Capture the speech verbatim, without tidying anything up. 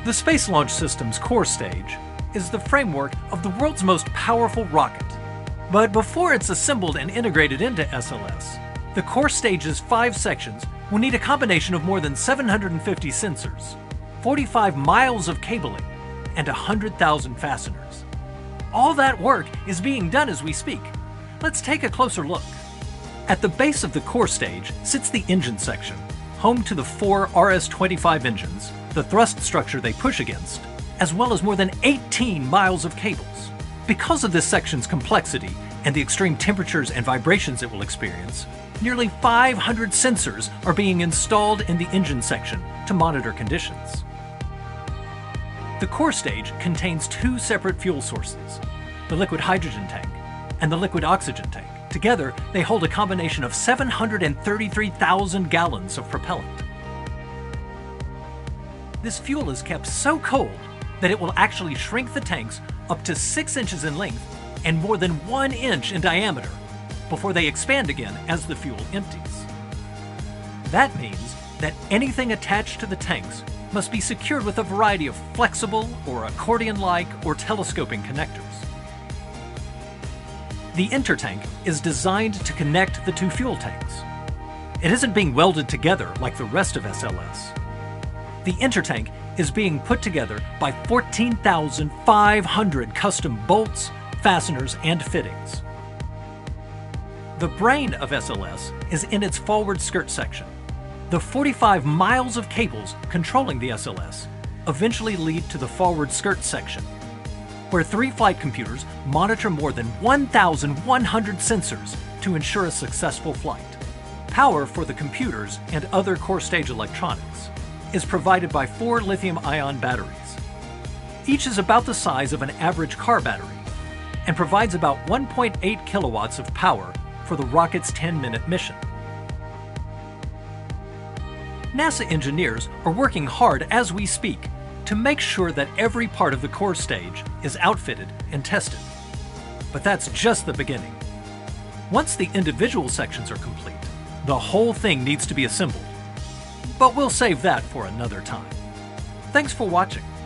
The Space Launch System's core stage is the framework of the world's most powerful rocket. But before it's assembled and integrated into S L S, the core stage's five sections will need a combination of more than seven hundred fifty sensors, forty-five miles of cabling, and one hundred thousand fasteners. All that work is being done as we speak. Let's take a closer look. At the base of the core stage sits the engine section, home to the four R S twenty-five engines, the thrust structure they push against, as well as more than eighteen miles of cables. Because of this section's complexity and the extreme temperatures and vibrations it will experience, nearly five hundred sensors are being installed in the engine section to monitor conditions. The core stage contains two separate fuel sources, the liquid hydrogen tank and the liquid oxygen tank. Together, they hold a combination of seven hundred thirty-three thousand gallons of propellant. This fuel is kept so cold that it will actually shrink the tanks up to six inches in length and more than one inch in diameter before they expand again as the fuel empties. That means that anything attached to the tanks must be secured with a variety of flexible or accordion-like or telescoping connectors. The intertank is designed to connect the two fuel tanks. It isn't being welded together like the rest of S L S. The intertank is being put together by fourteen thousand five hundred custom bolts, fasteners, and fittings. The brain of S L S is in its forward skirt section. The forty-five miles of cables controlling the S L S eventually lead to the forward skirt section, where three flight computers monitor more than one thousand one hundred sensors to ensure a successful flight. Power for the computers and other core stage electronics is provided by four lithium-ion batteries. Each is about the size of an average car battery and provides about one point eight kilowatts of power for the rocket's ten-minute mission. NASA engineers are working hard as we speak to make sure that every part of the core stage is outfitted and tested. But that's just the beginning. Once the individual sections are complete, the whole thing needs to be assembled. But we'll save that for another time. Thanks for watching.